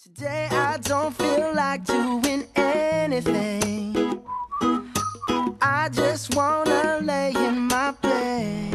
Today I don't feel like doing anything. I just wanna lay in my bed.